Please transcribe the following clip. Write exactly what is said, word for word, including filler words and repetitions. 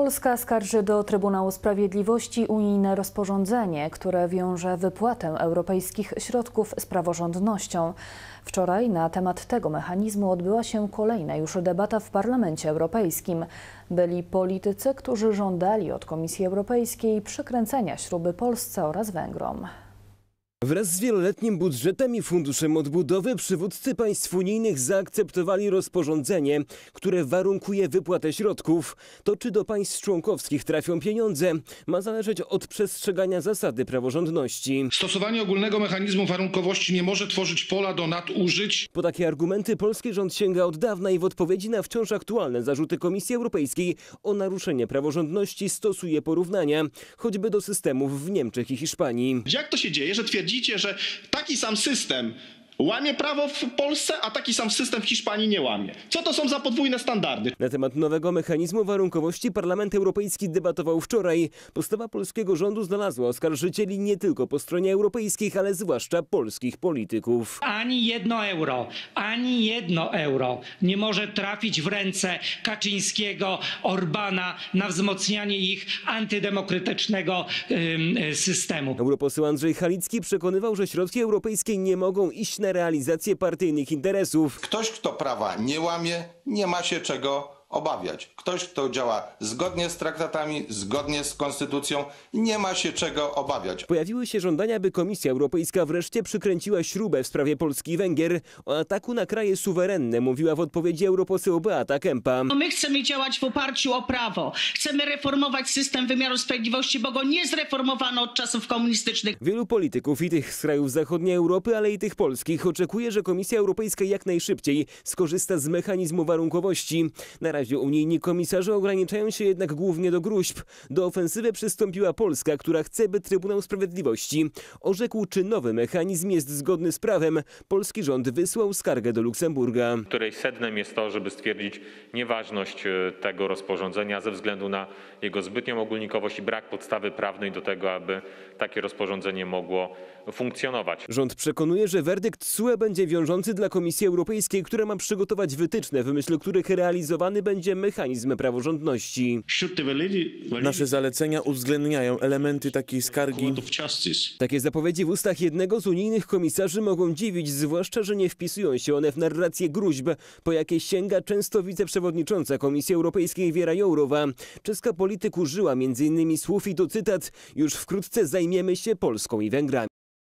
Polska skarży do Trybunału Sprawiedliwości unijne rozporządzenie, które wiąże wypłatę europejskich środków z praworządnością. Wczoraj na temat tego mechanizmu odbyła się kolejna już debata w Parlamencie Europejskim. Byli politycy, którzy żądali od Komisji Europejskiej przykręcenia śruby Polsce oraz Węgrom. Wraz z wieloletnim budżetem i funduszem odbudowy przywódcy państw unijnych zaakceptowali rozporządzenie, które warunkuje wypłatę środków. To, czy do państw członkowskich trafią pieniądze, ma zależeć od przestrzegania zasady praworządności. Stosowanie ogólnego mechanizmu warunkowości nie może tworzyć pola do nadużyć. Po takie argumenty polski rząd sięga od dawna i w odpowiedzi na wciąż aktualne zarzuty Komisji Europejskiej o naruszenie praworządności stosuje porównania, choćby do systemów w Niemczech i Hiszpanii. Jak to się dzieje, że twierdzicie, że taki sam system łamie prawo w Polsce, a taki sam system w Hiszpanii nie łamie? Co to są za podwójne standardy? Na temat nowego mechanizmu warunkowości Parlament Europejski debatował wczoraj. Postawa polskiego rządu znalazła oskarżycieli nie tylko po stronie europejskich, ale zwłaszcza polskich polityków. Ani jedno euro, ani jedno euro nie może trafić w ręce Kaczyńskiego, Orbana na wzmocnianie ich antydemokratycznego yy, systemu. Europoseł Andrzej Halicki przekonywał, że środki europejskie nie mogą iść na realizację partyjnych interesów. Ktoś, kto prawa nie łamie, nie ma się czego obawiać. Ktoś, kto działa zgodnie z traktatami, zgodnie z konstytucją, nie ma się czego obawiać. Pojawiły się żądania, by Komisja Europejska wreszcie przykręciła śrubę w sprawie Polski i Węgier. O ataku na kraje suwerenne mówiła w odpowiedzi europoseł Beata Kempa. My chcemy działać w oparciu o prawo. Chcemy reformować system wymiaru sprawiedliwości, bo go nie zreformowano od czasów komunistycznych. Wielu polityków i tych z krajów zachodniej Europy, ale i tych polskich oczekuje, że Komisja Europejska jak najszybciej skorzysta z mechanizmu warunkowości. Na razie unijni komisarze ograniczają się jednak głównie do gruźb. Do ofensywy przystąpiła Polska, która chce, by Trybunał Sprawiedliwości orzekł, czy nowy mechanizm jest zgodny z prawem. Polski rząd wysłał skargę do Luksemburga, której sednem jest to, żeby stwierdzić nieważność tego rozporządzenia ze względu na jego zbytnią ogólnikowość i brak podstawy prawnej do tego, aby takie rozporządzenie mogło funkcjonować. Rząd przekonuje, że werdykt T S U E będzie wiążący dla Komisji Europejskiej, która ma przygotować wytyczne, w myśl których realizowany będzie mechanizm praworządności. Nasze zalecenia uwzględniają elementy takiej skargi. Takie zapowiedzi w ustach jednego z unijnych komisarzy mogą dziwić, zwłaszcza, że nie wpisują się one w narrację gruźb, po jakie sięga często wiceprzewodnicząca Komisji Europejskiej Věra Jourová. Czeska polityk użyła między innymi słów i to cytat: już wkrótce zajmiemy się Polską i Węgrami.